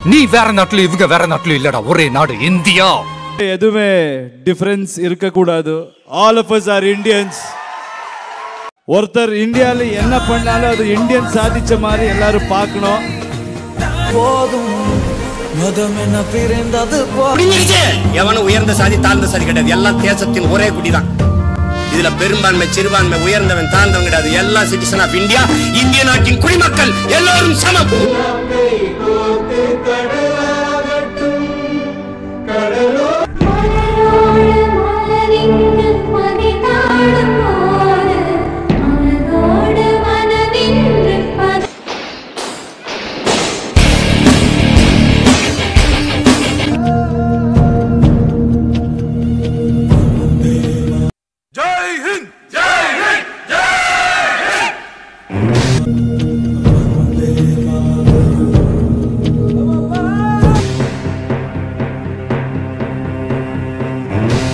நீ வேற நாட்டுல இவங்க வேற நாட்டுல இல்லடா, ஒரே நாடு இந்தியா. எதுவுமே டிஃபரன்ஸ் இருக்க கூடாது. All of us are Indians. ஒருத்தர் இந்தியால என்ன பண்ணாலும் அது இந்தியன் சாதிச்ச மாதிரி எல்லாரும் பார்க்கணும். போதும் மதம் என்ன பிறந்தது எவனும் உயர்ந்த சாதி தாழ்ந்த சாதி கிடையாது, எல்லாம் தேசத்தின் ஒரே குடிதான். இதுல பெரும்பான்மை சிறுபான்மை உயர்ந்தவன் தாழ்ந்தவன் கிடையாது, எல்லா சிட்டிசன் ஆஃப் இந்தியா, இந்திய நாட்டின் குடிமக்கள் எல்லோரும் சமம்.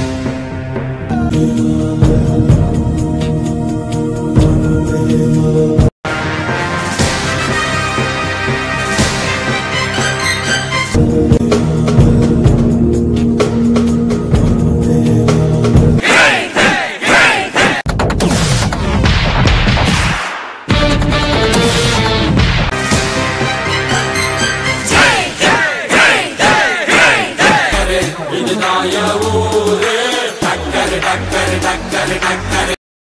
Thank you.